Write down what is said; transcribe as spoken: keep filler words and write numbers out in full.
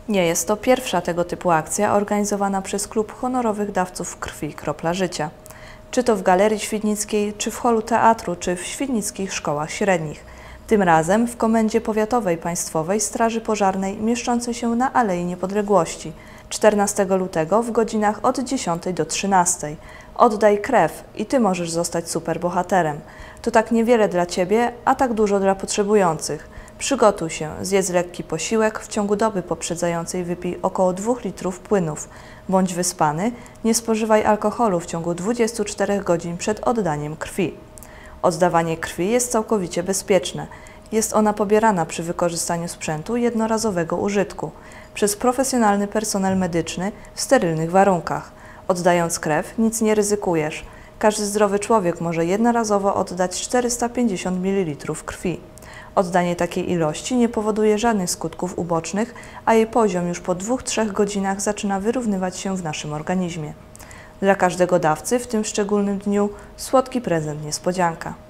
Nie jest to pierwsza tego typu akcja organizowana przez Klub Honorowych Dawców Krwi Kropla Życia. Czy to w Galerii Świdnickiej, czy w holu teatru, czy w świdnickich szkołach średnich. Tym razem w Komendzie Powiatowej Państwowej Straży Pożarnej mieszczącej się na Alei Niepodległości czternastego lutego w godzinach od dziesiątej do trzynastej. Oddaj krew i Ty możesz zostać superbohaterem. To tak niewiele dla Ciebie, a tak dużo dla potrzebujących. Przygotuj się, zjedz lekki posiłek, w ciągu doby poprzedzającej wypij około dwóch litrów płynów. Bądź wyspany, nie spożywaj alkoholu w ciągu dwudziestu czterech godzin przed oddaniem krwi. Oddawanie krwi jest całkowicie bezpieczne. Jest ona pobierana przy wykorzystaniu sprzętu jednorazowego użytku przez profesjonalny personel medyczny w sterylnych warunkach. Oddając krew, nic nie ryzykujesz. Każdy zdrowy człowiek może jednorazowo oddać czterysta pięćdziesiąt mililitrów krwi. Oddanie takiej ilości nie powoduje żadnych skutków ubocznych, a jej poziom już po dwóch do trzech godzinach zaczyna wyrównywać się w naszym organizmie. Dla każdego dawcy w tym szczególnym dniu słodki prezent niespodzianka.